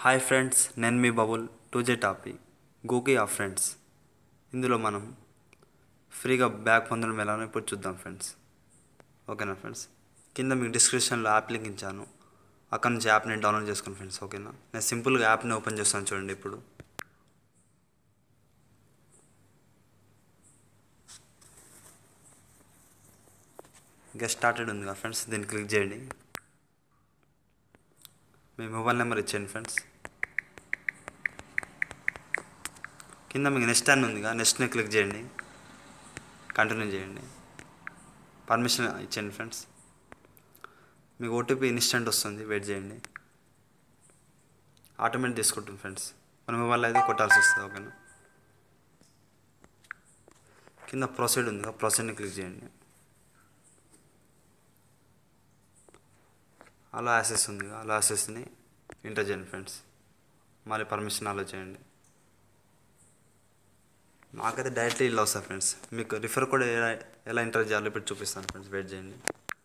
Hi friends, నేను మీ bubble. Today topic గోగి ఆఫ్ ఫ్రెండ్స్. ఇందులో మనం ఫ్రీగా బ్యాగ్ పొందడం ఎలానో ఇప్పుడు చూద్దాం ఫ్రెండ్స్. ఓకేనా ఫ్రెండ్స్, కింద మీకు డిస్క్రిప్షన్లో యాప్ లింక్ ఇచ్చాను. అక్కడ నుంచి యాప్ని డౌన్లోడ్ చేసుకోండి ఫ్రెండ్స్. ఓకేనా, నేను సింపుల్గా యాప్ని ఓపెన్ చేస్తాను చూడండి. ఇప్పుడు గెట్ స్టార్టెడ్ ఉంది కదా ఫ్రెండ్స్, దీన్ని క్లిక్ చేయండి. మీ మొబైల్ నెంబర్ ఇచ్చేయండి ఫ్రెండ్స్. కింద మీకు నెక్స్ట్ అని ఉంది కదా, నెక్స్ట్ని క్లిక్ చేయండి. కంటిన్యూ చేయండి. పర్మిషన్ ఇచ్చేయండి ఫ్రెండ్స్. మీకు ఓటీపీ ఇన్స్టెంట్ వస్తుంది, వెయిట్ చేయండి. ఆటోమేటిక్ తీసుకుంటుంది ఫ్రెండ్స్. మన మొబైల్ అయితే కొట్టాల్సి వస్తుంది. ఓకేనా, కింద ప్రొసీడ్ ఉంది కదా, ప్రొసీడ్ని క్లిక్ చేయండి. అలా యాక్సెస్ ఉంది కదా, అలా యాక్సెస్ని ఎంటర్ చేయండి ఫ్రెండ్స్. మళ్ళీ పర్మిషన్ అలో చేయండి. నాకైతే డైరెక్ట్లీ ఇలా వస్తుంది ఫ్రెండ్స్. మీకు రిఫర్ కూడా ఎలా ఎంటర్ చేయాలో ఇప్పుడు చూపిస్తాను ఫ్రెండ్స్, వెయిట్ చేయండి.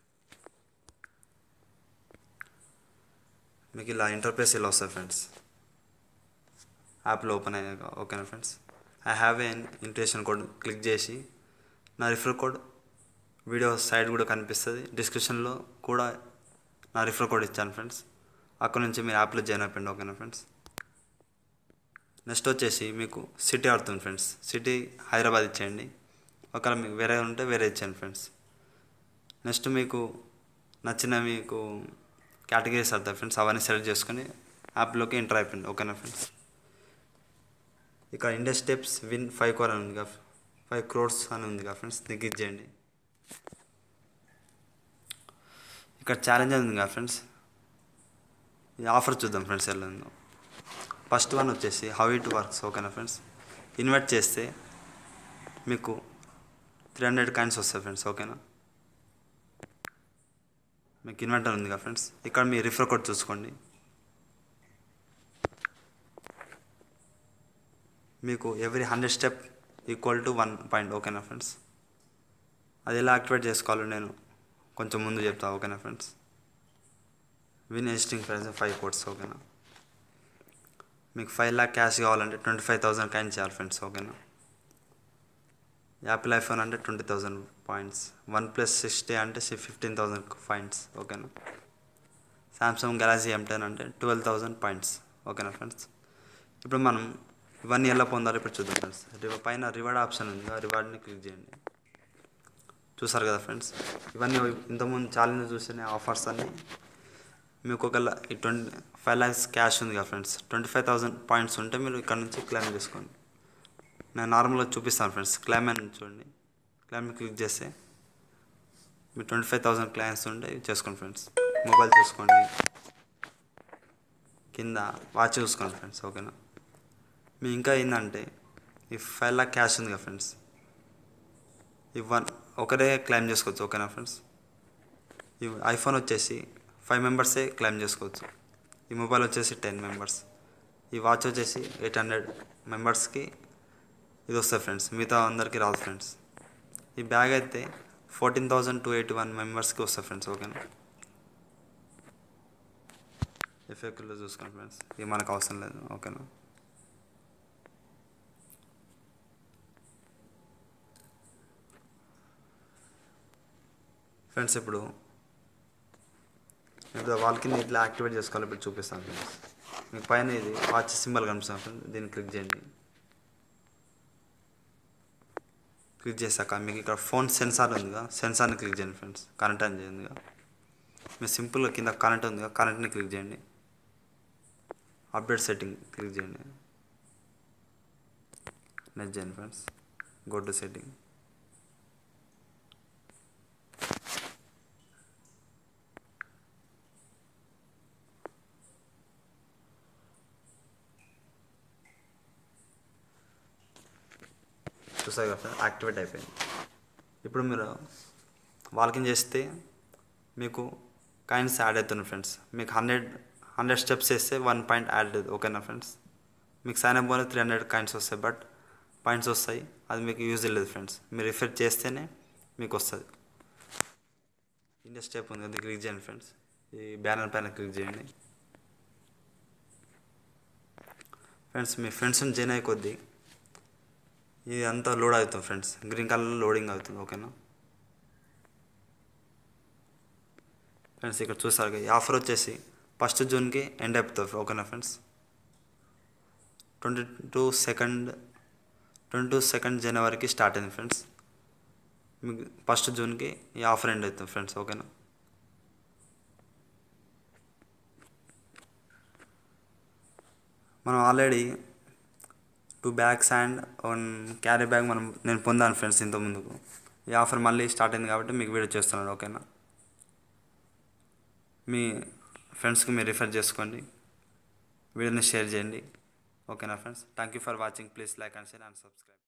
మీకు ఇలా ఇంటర్ఫేస్ ఇలా వస్తుంది ఫ్రెండ్స్, యాప్లో ఓపెన్ అయ్యాక. ఓకేనా friends, I have a invitation code click చేసి నా రిఫర్ కోడ్ వీడియో సైడ్ కూడా కనిపిస్తుంది. డిస్క్రిప్షన్లో కూడా నా రిఫర్ కోడ్ ఇచ్చాను ఫ్రెండ్స్. అక్కడ నుంచి మీరు యాప్లో జాయిన్ అయిపోయింది. ఓకేనా ఫ్రెండ్స్, నెక్స్ట్ వచ్చేసి మీకు సిటీ ఆడుతుంది ఫ్రెండ్స్. సిటీ హైదరాబాద్ ఇచ్చేయండి. ఒకవేళ మీకు వేరే ఉంటే వేరే ఇచ్చాను ఫ్రెండ్స్. నెక్స్ట్ మీకు నచ్చిన మీకు కేటగిరీస్ ఆడతాయి ఫ్రెండ్స్, అవన్నీ సెలెక్ట్ చేసుకొని యాప్లోకి ఎంటర్ అయిపోయింది. ఓకేనా ఫ్రెండ్స్, ఇక్కడ ఇండియా స్టెప్స్ విన్ 5 crores అని ఉంది కదా, 5 crores అని ఉంది కదా ఫ్రెండ్స్, దీనికి ఇచ్చేయండి. ఇక్కడ ఛాలెంజ్ ఉంది కదా ఫ్రెండ్స్, ఈ ఆఫర్ చూద్దాం ఫ్రెండ్స్ ఎలా ఉందో. ఫస్ట్ వన్ వచ్చేసి హౌ ఇట్ వర్క్స్. ఓకేనా ఫ్రెండ్స్, ఇన్వైట్ చేస్తే మీకు 300 కాయిన్స్ వస్తాయి ఫ్రెండ్స్. ఓకేనా, మీకు ఇన్వైటర్ ఉంది కదా ఫ్రెండ్స్, ఇక్కడ మీ రిఫర్ కోడ్ చూసుకోండి. మీకు every 100 step equal to 1 point. ఓకేనా ఫ్రెండ్స్, అది ఎలా యాక్టివేట్ చేసుకోవాలో నేను కొంచెం ముందు చెప్తాను. ఓకేనా friends, interesting prize 5 crores. ఓకేనా, మీకు 5 lakh క్యాష్ కావాలంటే 25,000 కాయిన్స్ చేయాలి ఫ్రెండ్స్. ఓకేనా, యాపిల్ ఐఫోన్ అంటే 20,000 పాయింట్స్, OnePlus 60 అంటే 15,000 పాయింట్స్. ఓకేనా, సామ్సంగ్ గెలాక్సీ M10 అంటే 12,000 పాయింట్స్. ఓకేనా ఫ్రెండ్స్, ఇప్పుడు మనం ఇవన్నీ ఎలా పొందాలో ఇప్పుడు చూద్దాం ఫ్రెండ్స్. పైన రివార్డ్ ఆప్షన్ ఉంది, ఆ రివార్డ్ని క్లిక్ చేయండి. చూసారు కదా ఫ్రెండ్స్, ఇవన్నీ ఇంతకుముందు ఛాలెంజ్ చూసిన ఆఫర్స్ అన్నీ మీకు ఒకవేళ ఈ 5 lakhs క్యాష్ ఉంది కదా ఫ్రెండ్స్, 25,000 పాయింట్స్ ఉంటే మీరు ఇక్కడ నుంచి క్లెయిమ్ చేసుకోండి. నేను నార్మల్గా చూపిస్తాను ఫ్రెండ్స్. క్లెయిమ్ అని చూడండి, క్లెయిమ్ క్లిక్ చేస్తే మీరు 25,000 క్లెయిమ్స్ ఉంటే చేసుకోండి ఫ్రెండ్స్. మొబైల్ చూసుకోండి, కింద వాచ్ చూసుకోండి ఫ్రెండ్స్. ఓకేనా, మీ ఇంకా ఏంటంటే ఈ 5 lakh క్యాష్ ఉంది కదా ఫ్రెండ్స్, ఒకరే క్లెయిమ్ చేసుకోవచ్చు. ఓకేనా ఫ్రెండ్స్, ఈ ఐఫోన్ వచ్చేసి 5 మెంబర్సే క్లెయిమ్ చేసుకోవచ్చు. ఈ మొబైల్ వచ్చేసి 10 మెంబర్స్. ఈ వాచ్ వచ్చేసి 800 మెంబర్స్కి ఇది వస్తుంది ఫ్రెండ్స్, మిగతా అందరికీ రాదు ఫ్రెండ్స్. ఈ బ్యాగ్ అయితే 14,281 మెంబర్స్కి వస్తుంది ఫ్రెండ్స్. ఓకేనా, ఎఫెక్ట్లో చూసుకోండి ఫ్రెండ్స్, ఇది మనకు అవసరం లేదు. ఓకేనా, ఫ్రెండ్స్ ఇప్పుడు వాళ్ళ కింద ఇట్లా యాక్టివేట్ చేసుకోవాలి ఇప్పుడు చూపిస్తాను ఫ్రెండ్స్. మీకు పైన ఇది వాచ్ సింబల్ కనిపిస్తాను ఫ్రెండ్స్, దీన్ని క్లిక్ చేయండి. క్లిక్ చేశాక మీకు ఇక్కడ ఫోన్ సెన్సార్ ఉందిగా, సెన్సార్ని క్లిక్ చేయండి ఫ్రెండ్స్. కరెంట్ ఆన్ చేయండిగా, మీరు సింపుల్గా కింద కరెంట్ ఉందిగా, కరెంట్ని క్లిక్ చేయండి. అప్డేట్ సెట్టింగ్ క్లిక్ చేయండి, నెక్స్ట్ చేయండి ఫ్రెండ్స్. Go to setting. చూసారు కదా ఫ్రెండ్స్, యాక్టివేట్ అయిపోయింది. ఇప్పుడు మీరు వాల్కింగ్ చేస్తే మీకు కాయిన్స్ యాడ్ అవుతుంది ఫ్రెండ్స్. మీకు 100 స్టెప్స్ వేస్తే 1 పాయింట్ యాడ్ అవుతుంది. ఓకేనా ఫ్రెండ్స్, మీకు సైన్ అప్ పోతే 300 కాయిన్స్ వస్తాయి, బట్ పాయింట్స్ వస్తాయి, అది మీకు యూజ్ లేదు ఫ్రెండ్స్. మీరు రిఫర్ చేస్తేనే మీకు వస్తుంది. ఇండియా స్టెప్ ఉంది, అది క్లిక్ చేయండి ఫ్రెండ్స్. ఈ బ్యానర్ పైన క్లిక్ చేయండి. ఫ్రెండ్స్ మీ ఫ్రెండ్స్ని జాయిన్ అయ్యే కొద్దీ ఇది అంతా లోడ్ అవుతుంది ఫ్రెండ్స్, గ్రీన్ కలర్లో లోడింగ్ అవుతుంది. ఓకేనా ఫ్రెండ్స్, ఇక్కడ చూసారు ఈ ఆఫర్ వచ్చేసి 1st జూన్కి ఎండ్ అయిపోతుంది. ఓకేనా ఫ్రెండ్స్, 22 జనవరికి స్టార్ట్ అయింది ఫ్రెండ్స్. మీకు 1st జూన్కి ఈ ఆఫర్ ఎండ్ అవుతుంది ఫ్రెండ్స్. ఓకేనా మనం already 2 bags and 1 carry bag నేను పొందాను ఫ్రెండ్స్ ఇంత ముందుకు. ఈ ఆఫర్ మళ్ళీ స్టార్ట్ అయింది కాబట్టి మీకు వీడియో చేస్తున్నాను. ఓకేనా, మీ ఫ్రెండ్స్కి మీరు రిఫర్ చేసుకోండి, వీడియోని షేర్ చేయండి. ఓకేనా friends, thank you for watching. Please like and share and subscribe.